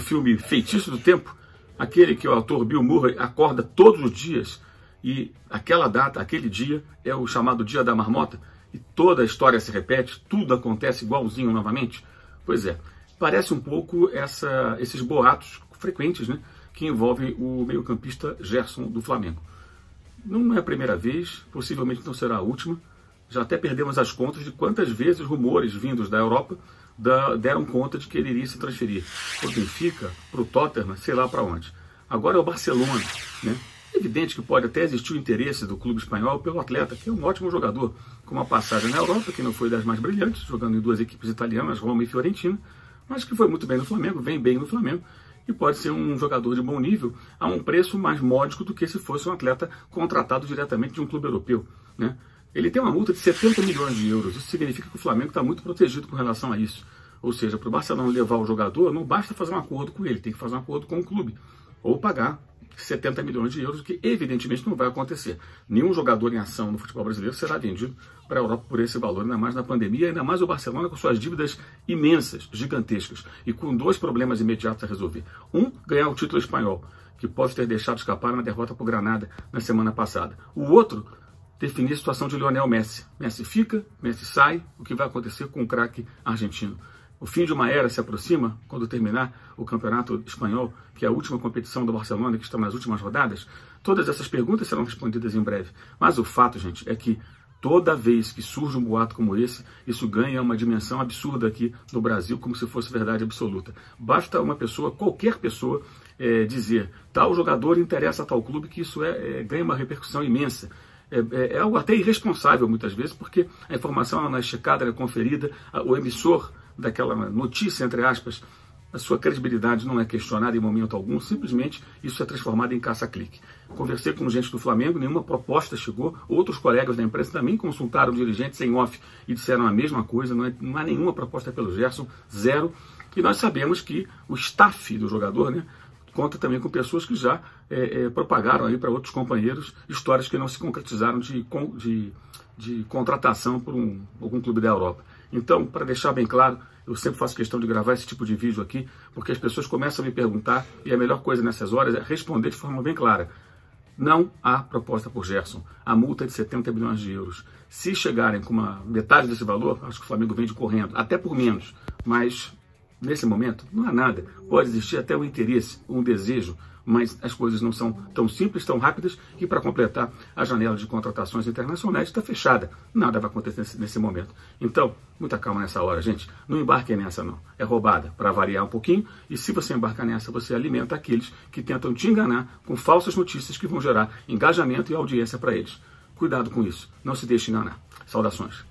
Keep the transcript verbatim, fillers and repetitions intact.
filme Feitiço do Tempo, aquele que o autor Bill Murray acorda todos os dias e aquela data, aquele dia, é o chamado Dia da Marmota e toda a história se repete, tudo acontece igualzinho novamente? Pois é, parece um pouco essa, esses boatos frequentes, né, que envolvem o meio-campista Gerson do Flamengo. Não é a primeira vez, possivelmente não será a última. Já até perdemos as contas de quantas vezes rumores vindos da Europa da, deram conta de que ele iria se transferir para o Benfica, para o Tottenham, sei lá para onde. Agora é o Barcelona, né? É evidente que pode até existir o interesse do clube espanhol pelo atleta, que é um ótimo jogador, com uma passagem na Europa, que não foi das mais brilhantes, jogando em duas equipes italianas, Roma e Fiorentina, mas que foi muito bem no Flamengo, vem bem no Flamengo, e pode ser um jogador de bom nível a um preço mais módico do que se fosse um atleta contratado diretamente de um clube europeu, né? Ele tem uma multa de setenta milhões de euros, isso significa que o Flamengo está muito protegido com relação a isso. Ou seja, para o Barcelona levar o jogador, não basta fazer um acordo com ele, tem que fazer um acordo com o clube, ou pagar setenta milhões de euros, que evidentemente não vai acontecer. Nenhum jogador em ação no futebol brasileiro será vendido para a Europa por esse valor, ainda mais na pandemia, ainda mais o Barcelona com suas dívidas imensas, gigantescas, e com dois problemas imediatos a resolver. Um, ganhar o título espanhol, que pode ter deixado escapar na derrota para o Granada na semana passada. O outro, definir a situação de Lionel Messi. Messi fica, Messi sai, o que vai acontecer com o craque argentino. O fim de uma era se aproxima quando terminar o Campeonato Espanhol, que é a última competição do Barcelona, que está nas últimas rodadas. Todas essas perguntas serão respondidas em breve. Mas o fato, gente, é que toda vez que surge um boato como esse, isso ganha uma dimensão absurda aqui no Brasil, como se fosse verdade absoluta. Basta uma pessoa, qualquer pessoa, é, dizer tal jogador interessa a tal clube, que isso é, é, ganha uma repercussão imensa. É, é, é algo até irresponsável muitas vezes, porque a informação não é checada, não é conferida, o emissor daquela notícia, entre aspas, a sua credibilidade não é questionada em momento algum, simplesmente isso é transformado em caça-clique. Conversei com gente do Flamengo, nenhuma proposta chegou, outros colegas da imprensa também consultaram dirigentes em off e disseram a mesma coisa, não, é, não há nenhuma proposta pelo Gerson, zero, e nós sabemos que o staff do jogador, né, conta também com pessoas que já é, é, propagaram aí para outros companheiros histórias que não se concretizaram de, de, de contratação por um, algum clube da Europa. Então, para deixar bem claro, eu sempre faço questão de gravar esse tipo de vídeo aqui, porque as pessoas começam a me perguntar, e a melhor coisa nessas horas é responder de forma bem clara. Não há proposta por Gerson. A multa é de setenta milhões de euros. Se chegarem com uma metade desse valor, acho que o Flamengo vende correndo, até por menos, mas nesse momento não há nada. Pode existir até um interesse, um desejo, mas as coisas não são tão simples, tão rápidas, e para completar, a janela de contratações internacionais está fechada. Nada vai acontecer nesse, nesse momento. Então, muita calma nessa hora, gente. Não embarquem nessa, não. É roubada, para variar um pouquinho, e se você embarcar nessa, você alimenta aqueles que tentam te enganar com falsas notícias que vão gerar engajamento e audiência para eles. Cuidado com isso. Não se deixe enganar. Saudações.